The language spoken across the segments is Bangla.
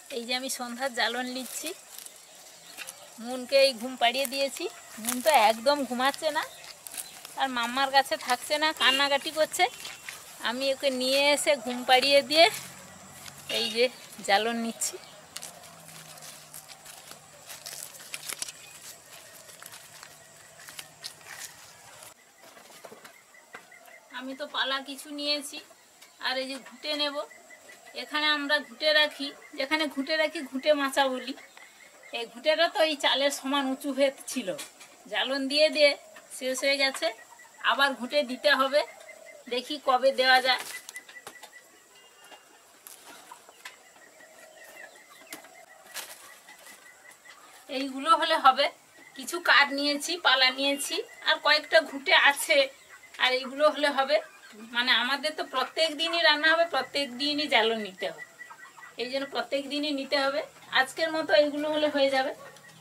এই যে আমি সন্ধ্যার জ্বালন নিচ্ছি। মুনকে এই ঘুম পাড়িয়ে দিয়েছি। মুন তো একদম ঘুমাচ্ছে না, আর মাম্মার কাছে থাকছে না, কান্নাকাটি করছে। আমি ওকে নিয়ে এসে ঘুম পাড়িয়ে দিয়ে এই যে জ্বালন নিচ্ছি। আমি তো পালা কিছু নিয়েছি, আর এই যে ঘুঁটে নেব। এখানে আমরা ঘুঁটে রাখি, যেখানে ঘুঁটে রাখি ঘুঁটে মাচা বলি। এই ঘুঁটেটা তো এই চালের সমান উঁচু হয়ে ছিল, জ্বালন দিয়ে দিয়ে শেষ হয়ে গেছে। আবার ঘুঁটে দিতে হবে, দেখি কবে দেওয়া যায়। এইগুলো হলে হবে। কিছু কাঠ নিয়েছি, পালা নিয়েছি, আর কয়েকটা ঘুঁটে আছে, আর এইগুলো হলে হবে। মানে আমাদের তো প্রত্যেক দিনই রান্না হবে, প্রত্যেক দিনই জ্বালন নিতে হবে, এই জন্য প্রত্যেক দিনই নিতে হবে। আজকের মতো এইগুলো হলে হয়ে যাবে।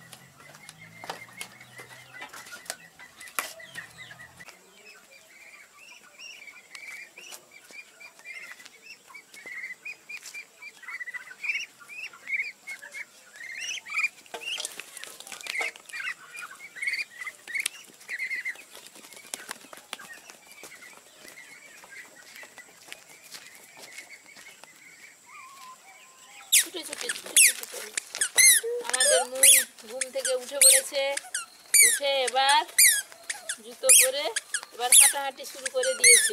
ছুটে ছুটে ছুটে ছুটে চলে আমাদের মুন ঘুম থেকে উঠে পড়েছে। উঠে এবার জুতো পরে এবার হাঁটাহাঁটি শুরু করে দিয়েছে।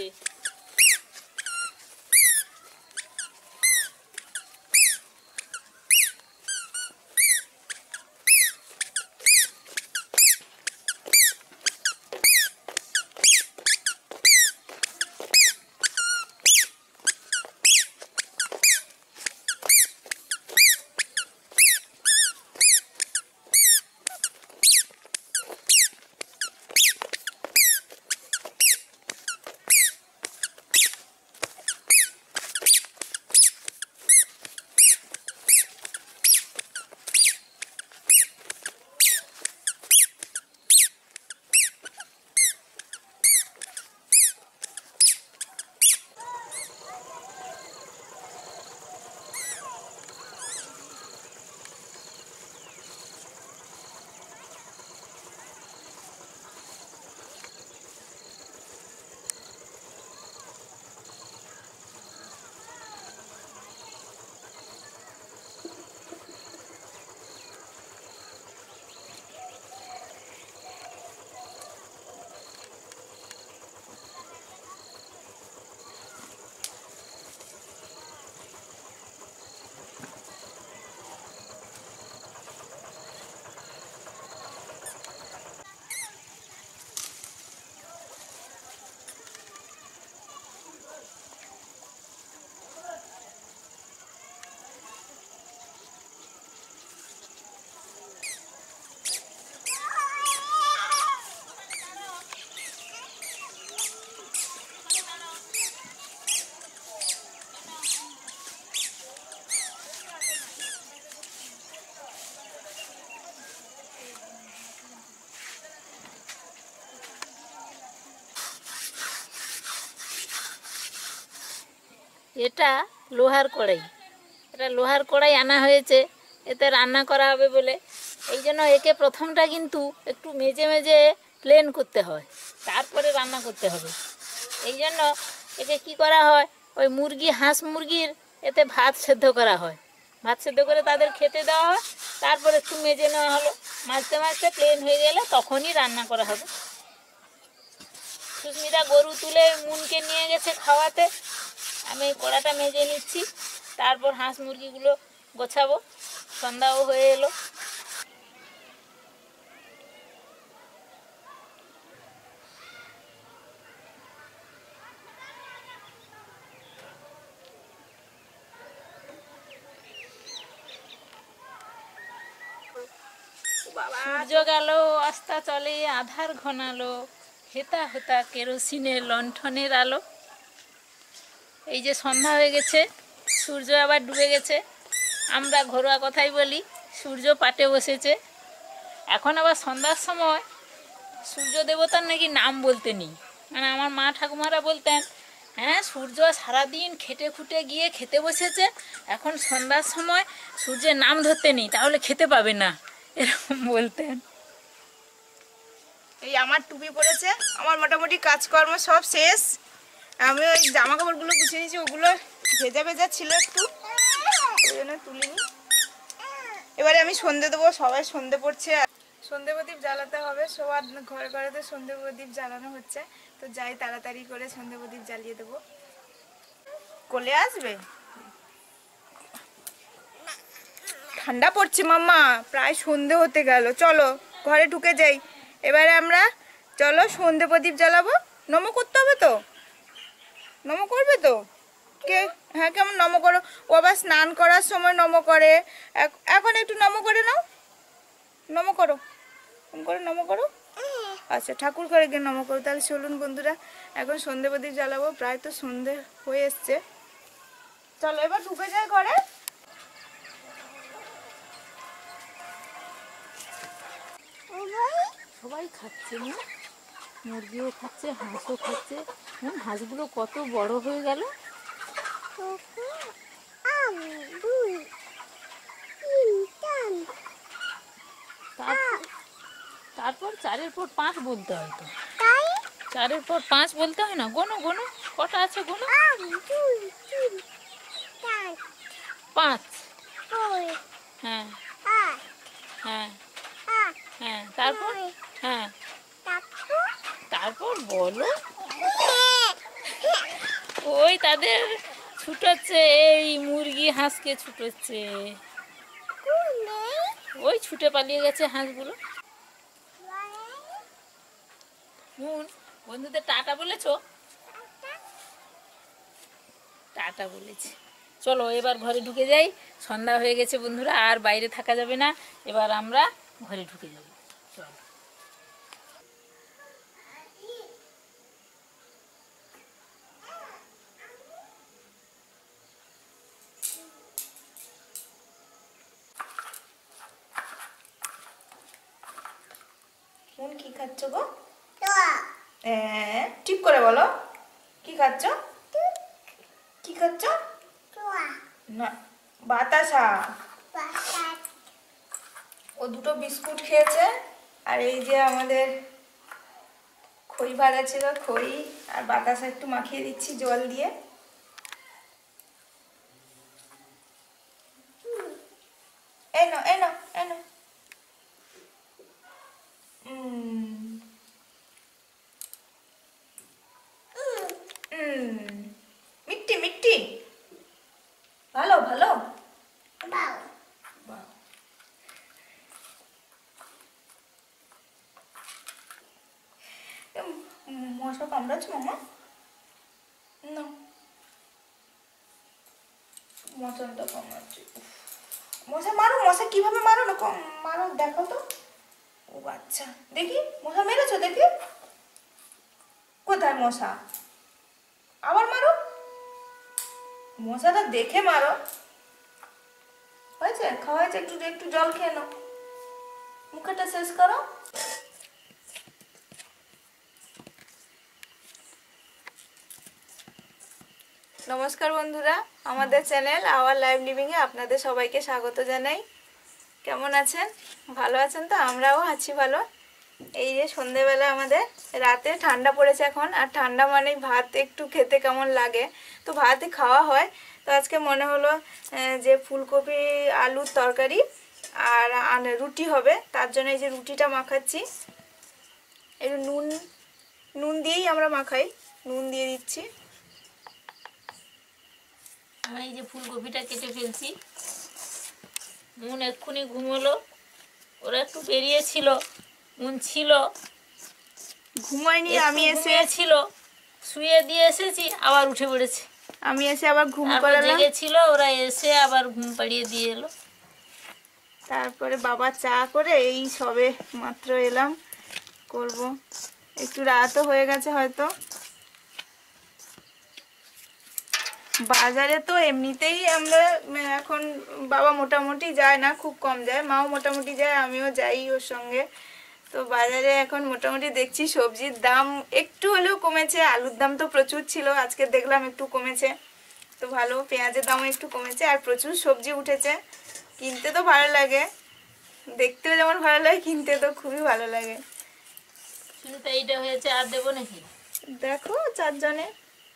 এটা লোহার কড়াই, এটা লোহার কড়াই আনা হয়েছে, এতে রান্না করা হবে বলে। এই জন্য একে প্রথমটা কিন্তু একটু মেজে মেজে প্লেন করতে হয়, তারপরে রান্না করতে হবে। এই জন্য একে কি করা হয়, ওই মুরগি, হাঁস মুরগির এতে ভাত সেদ্ধ করা হয়, ভাত সেদ্ধ করে তাদের খেতে দেওয়া হয়, তারপরে একটু মেজে নেওয়া হলো। মাজতে মাজতে প্লেন হয়ে গেলে তখনই রান্না করা হবে। সুস্মিতা গরু তুলে মুনকে নিয়ে গেছে খাওয়াতে, আমি এই কড়াটা মেজে নিচ্ছি, তারপর হাঁস মুরগিগুলো গোছাবো। সন্ধ্যাও হয়ে এলো। সূর্য গেল, আস্তা চলে, আধার ঘনালো, হেতা হেতা কেরোসিনের লণ্ঠনের আলো। এই যে সন্ধ্যা হয়ে গেছে, সূর্য আবার ডুবে গেছে। আমরা ঘরোয়া কথাই বলি সূর্য পাটে বসেছে। এখন আবার সন্ধ্যার সময় সূর্য দেবতার নাকি নাম বলতে নেই, মানে আমার মা ঠাকুমারা বলতেন হ্যাঁ, সূর্য সারাদিন খেটে খুটে গিয়ে খেতে বসেছে, এখন সন্ধ্যার সময় সূর্যের নাম ধরতে নেই, তাহলে খেতে পাবে না, এরকম বলতেন। এই আমার টুপি পড়েছে, আমার মোটামুটি কাজকর্ম সব শেষ। আমি ওই জামা কাপড়গুলো গুছিয়ে নিয়েছি, ওগুলো ভেজা ভেজা ছিল একটু, ওই জন্য তুলিনি। এবারে আমি সন্ধে দেবো, সবাই সন্ধে পড়ছে, সন্ধে প্রদীপ জ্বালাতে হবে, সবার ঘরে ঘরেতে সন্ধে প্রদীপ জ্বালানো হচ্ছে। তো যাই তাড়াতাড়ি করে সন্ধে প্রদীপ জ্বালিয়ে দেবো। কোলে আসবে, ঠান্ডা পড়ছে মাম্মা, প্রায় সন্ধে হতে গেল, চলো ঘরে ঢুকে যাই। এবারে আমরা চলো সন্ধে প্রদীপ জ্বালাবো। নমো করতে হবে তো, নমো করবে তো কে? হ্যাঁ, কেমন নমো করো? ও আবার স্নান করার সময় নমো করে, এখন একটু নমো করে নাও, নমো করো, করে নমো করো। আচ্ছা, ঠাকুর ঘরে গিয়ে নমো করো। তাহলে চলুন বন্ধুরা, এখন সন্ধে প্রদীপ জ্বালাবো, প্রায় তো সন্ধে হয়ে এসছে। চলো এবার ঢুকে যাই ঘরে। সবাই খাচ্ছে না, মুরগিও খাচ্ছে, হাঁসও খাচ্ছে। হাঁসগুলো কত বড় হয়ে গেল। তারপর 4-এর পর 5 বলতে হয় তো, 4-এর পর 5 বলতে হয় না। গোনো গোনো, কটা আছে গোনো? 5। হ্যাঁ হ্যাঁ হ্যাঁ, তারপর? হ্যাঁ, তারপর বলো। ওই তাদের ছুটোচ্ছে, এই মুরগি হাঁসকে ছুটোচ্ছে, ওই ছুটে পালিয়ে গেছে হাঁসগুলো। মুন, বন্ধুদের টাটা বলেছো? টাটা বলেছি। চলো এবার ঘরে ঢুকে যাই, সন্ধ্যা হয়ে গেছে বন্ধুরা, আর বাইরে থাকা যাবে না, এবার আমরা ঘরে ঢুকে যাব। চলো। কোন কি খাচ্ছ গো? ঠিক করে বলো, কি খাচ্ছ? কি খাচ্ছ? না, বাতাসা। ও দুটো বিস্কুট খেয়েছে, আর এই যে আমাদের খই ভাজা ছিল, খই আর বাতাসা একটু মাখিয়ে দিচ্ছি জল দিয়ে। এনো এনো এনো। মিষ্টি মিষ্টি, ভালো ভালো। মশা কামড়াচ্ছে মামা? না, মশাটা কামড়াচ্ছে। মশা মারো, মশা কিভাবে মারো না, মারো দেখো তো। ও আচ্ছা, দেখি মশা মেরেছো দেখি, কোথায় মশা? আবার মারো, মশাটা দেখে মারো। হয়েছে, খাওয়া হয়েছে, একটু একটু জল খেয়ে নাও, মুখেটা শেষ করো। নমস্কার বন্ধুরা, আমাদের চ্যানেল আওয়ার লাইভ লিভিংয়ে আপনাদের সবাইকে স্বাগত জানাই। কেমন আছেন? ভালো আছেন তো? আমরাও আছি ভালো। এই যে সন্ধেবেলা আমাদের, রাতে ঠান্ডা পড়েছে এখন, আর ঠান্ডা মানে ভাত একটু খেতে কেমন লাগে, তো ভাতই খাওয়া হয়। তো আজকে মনে হলো যে ফুলকপি আলুর তরকারি আর রুটি হবে, তার জন্য এই যে রুটিটা মাখাচ্ছি। এই নুন দিয়েই আমরা মাখাই, নুন দিয়ে দিচ্ছি। আমি এই যে ফুলকপিটা কেটে ফেলছি। মুন এক্ষুনি ঘুমোলো, ওরা একটু বেরিয়েছিল, মুন ছিল ঘুমায়নি, আমি এসে ছিল, শুয়ে দিয়ে এসেছি, আবার উঠে পড়েছে। আমি এসে আবার ঘুম তারপর করালাম। জেগেছিল, ওরা এসে আবার ঘুম পাড়িয়ে দিয়ে এলো। তারপরে বাবা চা করে এই সবে মাত্র এলাম, করব। একটু রাতও হয়ে গেছে হয়তো। বাজারে তো এমনিতেই আমরা এখন, বাবা মোটামুটি যায় না, খুব কম যায়, মাও মোটামুটি যায়, আমিও যাই ওর সঙ্গে। তো বাজারে এখন মোটামুটি দেখছি সবজির দাম একটু হলেও কমেছে। আলুর দাম তো প্রচুর ছিল, আজকে দেখলাম একটু কমেছে, তো ভালো। পেঁয়াজের দামও একটু কমেছে, আর প্রচুর সবজি উঠেছে। কিনতে তো ভালো লাগে, দেখতেও যেমন ভালো লাগে, কিনতে তো খুবই ভালো লাগে। শুধু এইটা হয়েছে, আর দেবো নাকি? দেখো 4 জনে।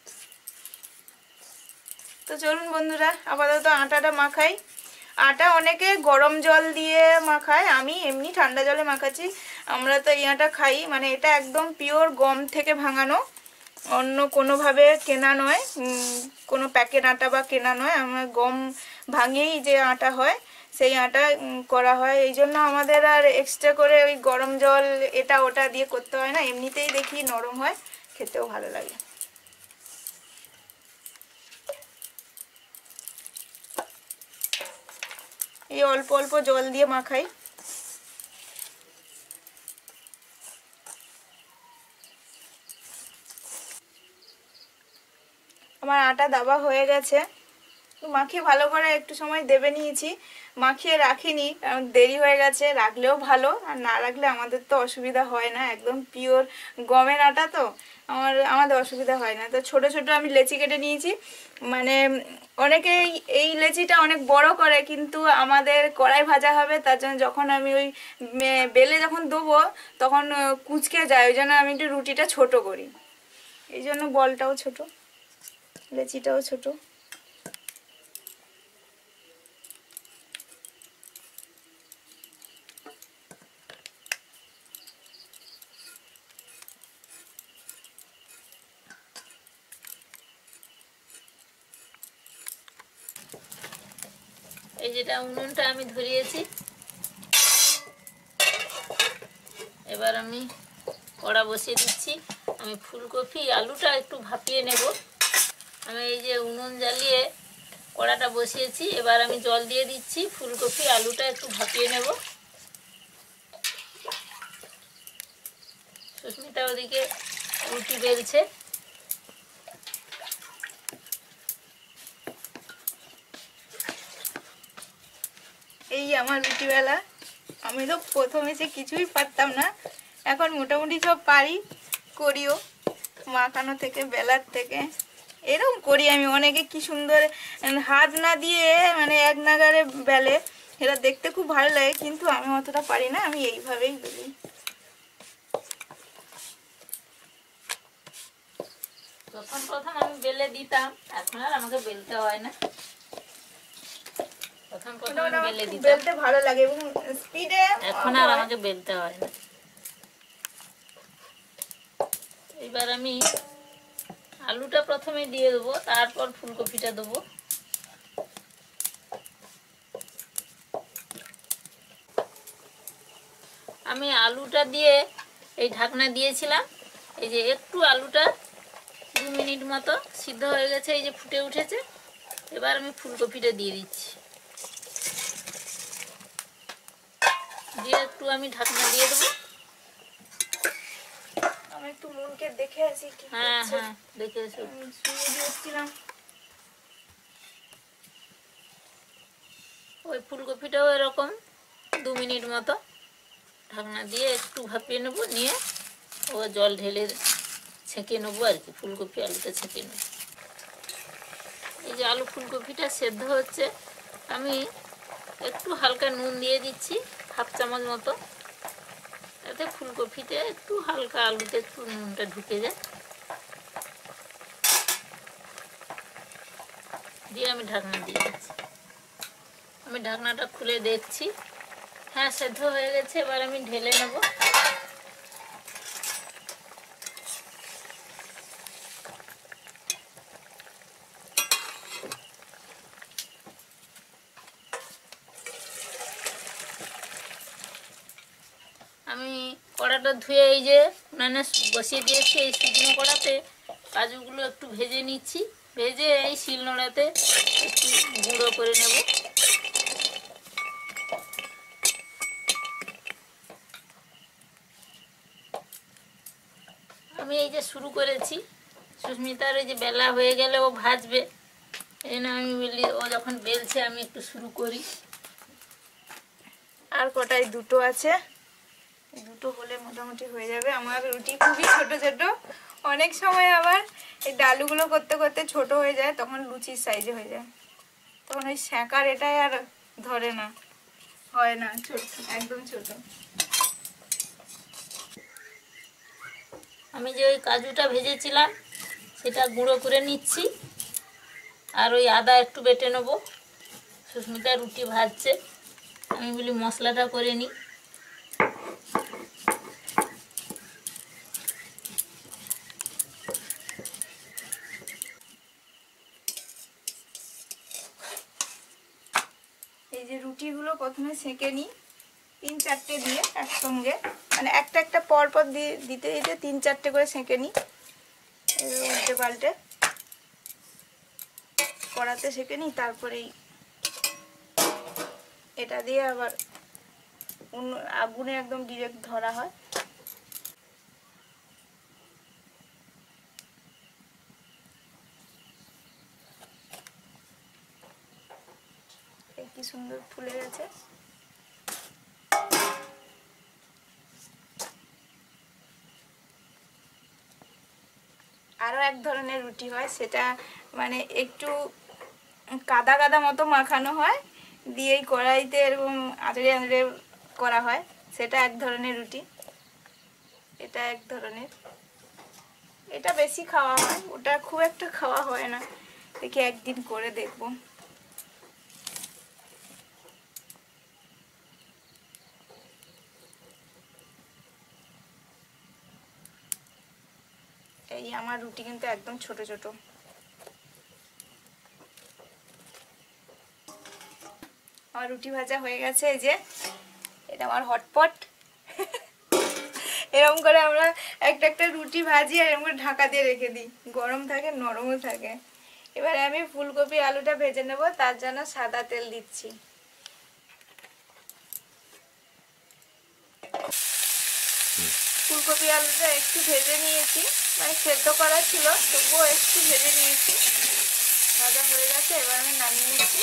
তো চলুন বন্ধুরা, আপাতত আটাটা মাখাই। আটা অনেকে গরম জল দিয়ে মাখায়, আমি এমনি ঠান্ডা জলে মাখাচ্ছি। আমরা তো এই আটা খাই, মানে এটা একদম পিওর গম থেকে ভাঙানো, অন্য কোনোভাবে কেনা নয়, কোনো প্যাকেট আটা বা কেনা নয়। আমার গম ভাঙেই যে আটা হয় সেই আটা করা হয়। এই জন্য আমাদের আর এক্সট্রা করে ওই গরম জল এটা ওটা দিয়ে করতে হয় না, এমনিতেই দেখি নরম হয়, খেতেও ভালো লাগে। এই অল্প অল্প জল দিয়ে মাখাই। আমার আটা দাবা হয়ে গেছে, তো মাখিয়ে ভালো করে একটু সময় দেবে নিয়েছি। মাখিয়ে রাখিনি কারণ দেরি হয়ে গেছে, রাখলেও ভালো, আর না রাখলে আমাদের তো অসুবিধা হয় না। একদম পিওর গমের আটা তো আমাদের অসুবিধা হয় না। তো ছোট ছোট আমি লেচি কেটে নিয়েছি। মানে অনেকে এই লেচিটা অনেক বড় করে, কিন্তু আমাদের কড়াই ভাজা হবে, তার জন্য যখন আমি ওই বেলে যখন দেবো তখন কুঁচকে যায়, ওই জন্য আমি একটু রুটিটা ছোট করি। এই জন্য বলটাও ছোট, লেচিটাও ছোট। এই যেটা উনুনটা আমি ধরিয়েছি, এবার আমি কড়া বসিয়ে দিচ্ছি। আমি ফুলকপি আলুটা একটু ভাপিয়ে নেব। আমি এই যে উনুন জ্বালিয়ে কড়াটা বসিয়েছি, এবার আমি জল দিয়ে দিচ্ছি। ফুলকপি আলুটা একটু ভাপিয়ে নেব। সুস্মিতা ওদিকে রুটি বেলছে। এই আমার রুটিবেলা। আমি তো প্রথমে সে কিছুই পারতাম না, এখন মোটামুটি সব পারি, করিও। মাখানো থেকে বেলার থেকে এরকম করি আমি। অনেকে কি সুন্দর হাত না দিয়ে মানে এক নাগারে বেলে, এটা দেখতে খুব ভালো লাগে, কিন্তু আমি অতটা পারি না, আমি এইভাবেই বেলি। প্রথম প্রথম আমি বেলে দিতাম, এখন আর আমাকে বেলতে হয় না। প্রথম প্রথম বেলে দিতাম, বেলতে ভালো লাগে এবং স্পিডে। এখন আর আমাকে বেলতে হয় না। এবার আমি আলুটা প্রথমে দিয়ে দেবো, তারপর ফুলকপিটা দেবো। আমি আলুটা দিয়ে এই ঢাকনা দিয়েছিলাম, এই যে একটু আলুটা 2 মিনিট মতো সিদ্ধ হয়ে গেছে, এই যে ফুটে উঠেছে। এবার আমি ফুলকপিটা দিয়ে দিচ্ছি, দিয়ে একটু আমি ঢাকনা দিয়ে দেবো। আমি একটু নুনকে দেখে আসি কি হ্যাঁ করছে। হ্যাঁ, দেখে এসো। শুয়ে দিয়েছিলাম। ওই ফুলকপিটাও এরকম 2 মিনিট মতো ঢাকনা দিয়ে একটু ভাপিয়ে নেবো, নিয়ে ও জল ঢেলে ছেঁকে নেবো আর কি। ফুলকপি আলুটা ছেঁকে নেবো। এই যে আলু ফুলকপিটা সেদ্ধ হচ্ছে, আমি একটু হালকা নুন দিয়ে দিচ্ছি, 1/2 চামচ মতো, যাতে ফুলকপিতে একটু হালকা আলুতে একটু নুনটা ঢুকে যায়। দিয়ে আমি ঢাকনা দিয়ে দিচ্ছি। আমি ঢাকনাটা খুলে দেখছি, হ্যাঁ সেদ্ধ হয়ে গেছে। এবার আমি ঢেলে নেব। আমি কড়াটা ধুয়ে এই যে উনানে বসিয়ে দিয়েছি, এই শুকনো কড়াতে কাজুগুলো একটু ভেজে নিচ্ছি। ভেজে এই শিলনোড়াতে একটু গুঁড়ো করে নেব। আমি এই যে শুরু করেছি, সুস্মিতার এই যে বেলা হয়ে গেলে ও ভাজবে, এই জন্য আমি বলি ও যখন বেলছে আমি একটু শুরু করি। আর কটাই দুটো আছে, দুটো হলে মোটামুটি হয়ে যাবে। আমার রুটি খুবই ছোট ছোট, অনেক সময় আবার এই ডালুগুলো করতে করতে ছোট হয়ে যায়, তখন লুচির সাইজে হয়ে যায়, তখন ওই সেঁকার এটাই আর ধরে না, হয় না, ছোট একদম ছোট। আমি যে ওই কাজুটা ভেজেছিলাম সেটা গুঁড়ো করে নিচ্ছি, আর ওই আদা একটু বেটে নেবো। সুস্মিতা রুটি ভাজছে, আমি বলি মশলাটা করে নিই। এই যে রুটিগুলো প্রথমে সেঁকে নিই 3-4টে দিয়ে একসঙ্গে, মানে একটা একটা পর পর দিয়ে দিতে দিতে 3-4টে করে সেঁকে নিই। উল্টে পাল্টে কড়াতে সেঁকে নিই, তারপরেই এটা দিয়ে আবার আগুনে একদম ডিরেক্ট ধরা হয়। কি সুন্দর ফুলে গেছে। আরো এক ধরনের রুটি হয়, সেটা মানে একটু কাদা কাদা মতো মাখানো হয়, দিয়ে কড়াইতে এরকম আঁচড়ে আঁচড়ে করা হয়, সেটা এক ধরনের রুটি। এটা এক ধরনের, এটা বেশি খাওয়া হয়, ওটা খুব একটা খাওয়া হয় না। দেখি একদিন করে দেখবো। এই আমার রুটি কিন্তু একদম ছোট ছোট। আমার রুটি ভাজা হয়ে গেছে। এই যে এটা আমার হটপট। এরকম করে আমরা একটা একটা রুটি ভাজি আর এরকম করে ঢাকা দিয়ে রেখে দিই, গরম থাকে, নরমও থাকে। এবারে আমি ফুলকপি আলুটা ভেজে নেব, তার জন্য সাদা তেল দিচ্ছি। ফুলকপি আলুটা একটু ভেজে নিয়েছি, মানে সেদ্ধ করা ছিল তবুও একটু ভেজে নিয়েছি, ভাজা হয়ে গেছে। এবার আমি নামিয়ে নিচ্ছি।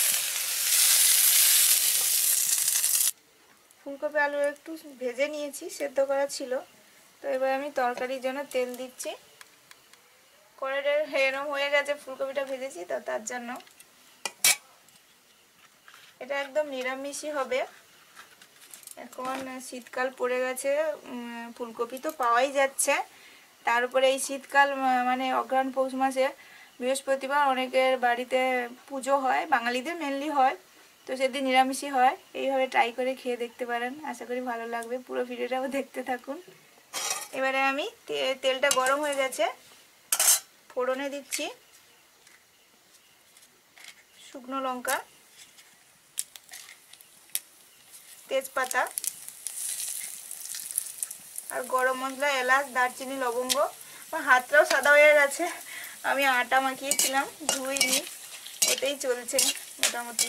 ফুলকপি আলু একটু ভেজে নিয়েছি, সেদ্ধ করা ছিল, তো এবার আমি তরকারির জন্য তেল দিচ্ছি। কড়াইটা এরম হয়ে গেছে, ফুলকপিটা ভেজেছি তো তার জন্য। এটা একদম নিরামিষই হবে। এখন শীতকাল পড়ে গেছে, ফুলকপি তো পাওয়াই যাচ্ছে, তার উপরে এই শীতকাল মানে অঘ্রাণ পৌষ মাসে বৃহস্পতিবার অনেকের বাড়িতে পুজো হয়, বাঙালিদের মেনলি হয়, তো সেদিন নিরামিষই হয়। এইভাবে ট্রাই করে খেয়ে দেখতে পারেন, আশা করি ভালো লাগবে। পুরো ভিডিওটাও দেখতে থাকুন। এবারে আমি তেলটা গরম হয়ে গেছে, ফোড়নে দিচ্ছি শুকনো লঙ্কা, তেজপাতা আর গরম মশলা, এলাচ, দারচিনি, লবঙ্গ। আমার হাতটাও সাদা হয়ে গেছে, আমি আটা মাখিয়েছিলাম, ধুইনি, এটাই চলছে মোটামুটি।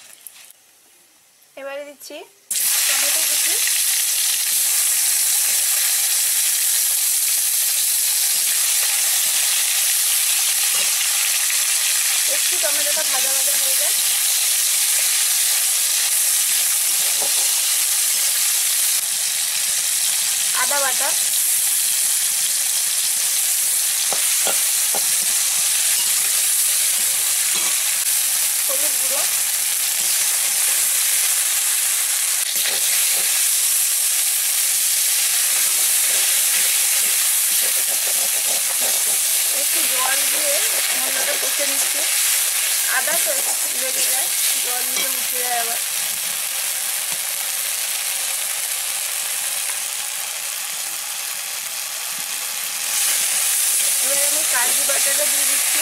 এবারে দিচ্ছি টমেটো কুচি, একটু টমেটোটা ভাজা ভাজা হয়ে যায়। আদা বাটা, হলুদ গুঁড়ো, একটু জল দিয়ে মশলাটা কষে নিচ্ছি। আদা তো একটু লেগে যায়, জল দিয়ে উঠে যায় আবার। এবার আমি কাজু বাটাটা দিয়ে দিচ্ছি,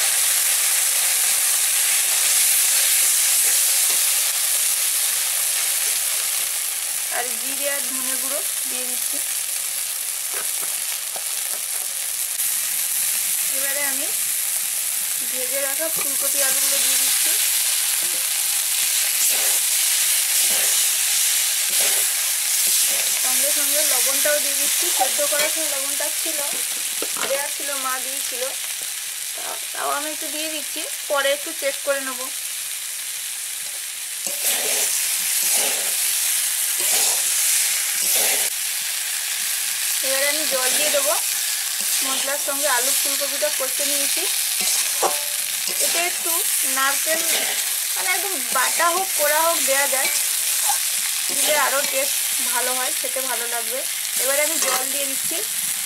আর জিরে আর ধনে গুঁড়ো দিয়ে দিচ্ছি। এবারে আমি ভেজে রাখা ফুলকপি আলুগুলো দিয়ে দিচ্ছি। সঙ্গে সঙ্গে লবণটাও দিয়ে দিচ্ছি, সেদ্ধ করার সময় লবণটা ছিল, দেওয়া ছিল, মা দিয়েছিল, তাও আমি একটু দিয়ে দিচ্ছি, পরে একটু চেক করে নেব। জল দিয়ে দেবো। মশলার সঙ্গে আলু ফুলকপিটা কষে নিয়েছি। এতে একটু নারকেল মানে একদম বাটা হোক কোড়া হোক দেওয়া যায়, দিলে আরও টেস্ট ভালো হয়, খেতে ভালো লাগবে। এবারে আমি জল দিয়ে দিচ্ছি।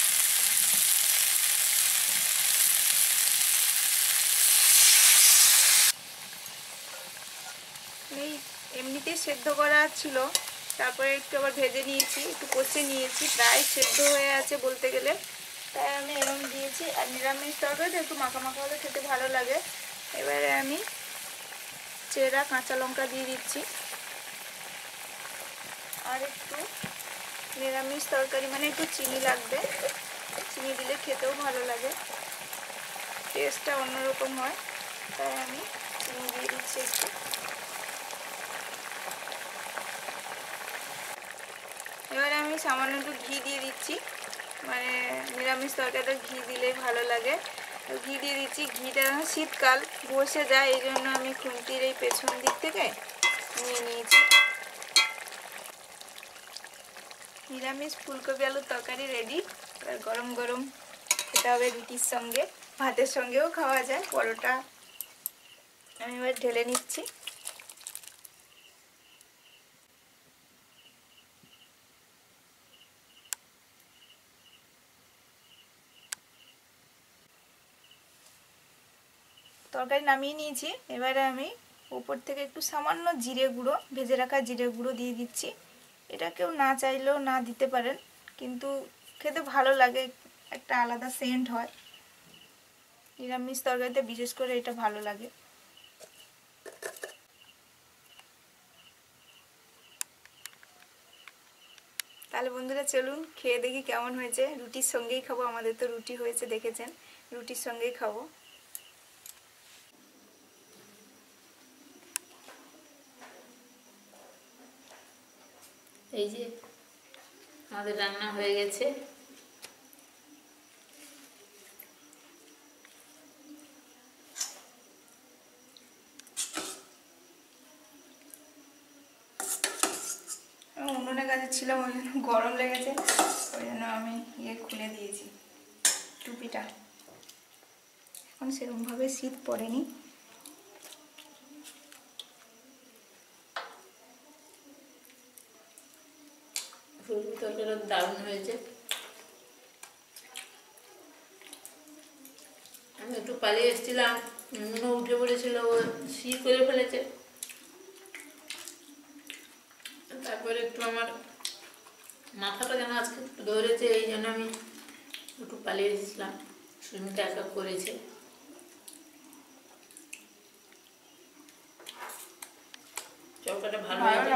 এই এমনিতেই সেদ্ধ করা ছিল, তারপরে একটু আবার ভেজে নিয়েছি, একটু কষে নিয়েছি, প্রায় সেদ্ধ হয়ে আছে বলতে গেলে, তাই আমি এরকম দিয়েছি। আর নিরামিষ তরকারিটা একটু মাখা মাখা হলে খেতে ভালো লাগে। এবারে আমি চেরা কাঁচা লঙ্কা দিয়ে দিচ্ছি। আর একটু নিরামিষ তরকারি মানে একটু চিনি লাগবে, চিনি দিলে খেতেও ভালো লাগে, টেস্টটা অন্যরকম হয়, তাই আমি চিনি দিয়ে দিচ্ছি একটু। এবারে আমি সামান্য একটু ঘি দিয়ে দিচ্ছি, মানে নিরামিষ তরকারিটা ঘি দিলেই ভালো লাগে, ঘি দিয়ে দিচ্ছি। ঘিটা শীতকাল বসে যায়, এই জন্য আমি খুন্তির এই পেছন দিক থেকে নিয়ে নিয়েছি। নিরামিষ ফুলকপি আলুর তরকারি রেডি। এবার গরম গরম খেতে হবে রুটির সঙ্গে, ভাতের সঙ্গেও খাওয়া যায়, পরোটা। আমি এবার ঢেলে নিচ্ছি। তরকারি নামিয়ে নিয়েছি। এবারে আমি উপর থেকে একটু সামান্য জিরে গুঁড়ো, ভেজে রাখা জিরে গুঁড়ো দিয়ে দিচ্ছি। এটা কেউ না চাইলেও না দিতে পারেন, কিন্তু খেতে ভালো লাগে, একটা আলাদা সেন্ট হয়। নিরামিষ তরকারিতে বিশেষ করে এটা ভালো লাগে। তাহলে বন্ধুরা চলুন খেয়ে দেখি কেমন হয়েছে। রুটির সঙ্গেই খাবো, আমাদের তো রুটি হয়েছে দেখেছেন, রুটির সঙ্গেই খাবো। এই যে আমাদের রান্না হয়ে গেছে। উনুনের কাছে ছিলাম, ওই জন্য গরম লেগেছে, ওই জন্য আমি খুলে দিয়েছি টুপিটা। এখন সেরকমভাবে শীত পড়েনি। ফুলকপি তরকারিটা দারুণ হয়েছে। আমি একটু পালিয়ে এসেছিলাম, নুনও উঠে পড়েছিল, ও শীত করে ফেলেছে। তারপরে একটু আমার মাথাটা যেন আজকে একটু ধরেছে, এই জন্য আমি একটু পালিয়ে এসেছিলাম। সুমিতা একা করেছে। চৌকাটা ভালো হয়েছে।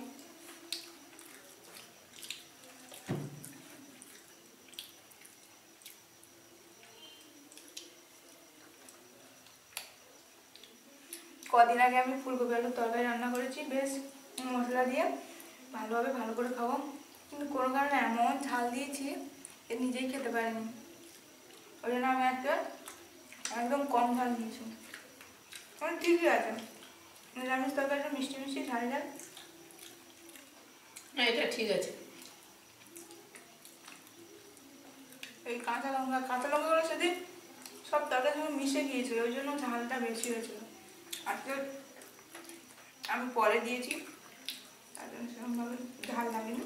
কদিন আগে আমি ফুলকপি আলুর তরকারি রান্না করেছি, বেশ মশলা দিয়ে ভালো করে খাবো, কিন্তু কোনো কারণে এমন ঝাল দিয়েছি এ নিজেই খেতে পারিনি, ওই জন্য আমি একদম কম ঝাল দিয়েছি। মানে ঠিকই আছে, নিরামিষ তরকারিটা মিষ্টি মিষ্টি ঝাল ঝাল। হ্যাঁ, এটা ঠিক আছে। এই কাঁচা লঙ্কাগুলো সেদিন সব তরকারির সঙ্গে মিশে গিয়েছিল, ওই জন্য ঝালটা বেশি হয়েছিল। আজকে আমি পরে দিয়েছি, তার জন্য সেরকমভাবে ঝাল লাগেনি।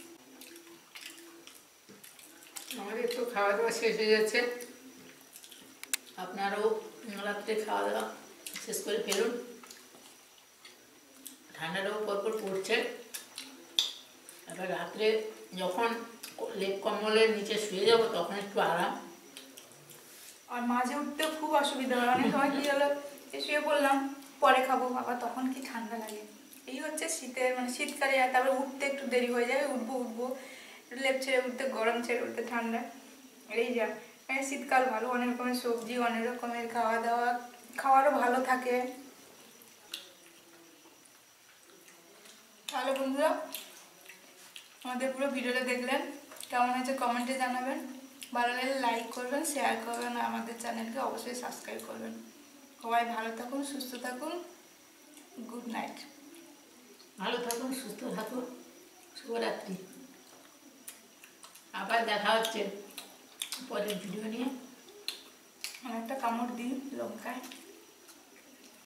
আমাদের তো খাওয়া দাওয়া শেষ হয়ে যাচ্ছে। আপনারাও রাত্রে খাওয়া দাওয়া শেষ করে ফেলুন। ঠান্ডাটাও পরপর পড়ছে। এবার রাত্রে যখন লেপ কম্বলের নিচে শুয়ে যাব তখন একটু আরাম। আর মাঝে উঠতে খুব অসুবিধা হয়, অনেক সময় কি হলো শুয়ে পড়লাম, পরে খাবো, আবার তখন কি ঠান্ডা লাগে। এই হচ্ছে শীতের মানে শীতকালে, তারপরে উঠতে একটু দেরি হয়ে যাবে, উঠবো লেপ ছেড়ে উঠতে, গরম ছেড়ে উঠতে ঠান্ডা, এই যা। শীতকাল ভালো, অনেক রকমের সবজি, অনেক রকমের খাওয়া দাওয়া, খাওয়ারও ভালো থাকে। তাহলে বন্ধুরা আমাদের পুরো ভিডিওটা দেখলেন, কেমন হয়েছে কমেন্টে জানাবেন, ভালো লাগলে লাইক করবেন, শেয়ার করবেন, আর আমাদের চ্যানেলকে অবশ্যই সাবস্ক্রাইব করবেন। সবাই ভালো থাকুন, সুস্থ থাকুন, গুড নাইট। ভালো থাকুন, সুস্থ থাকুন, শুভরাত্রি। আবার দেখা হচ্ছে পরের ভিডিও নিয়ে। একটা কামড় দিই লঙ্কায়।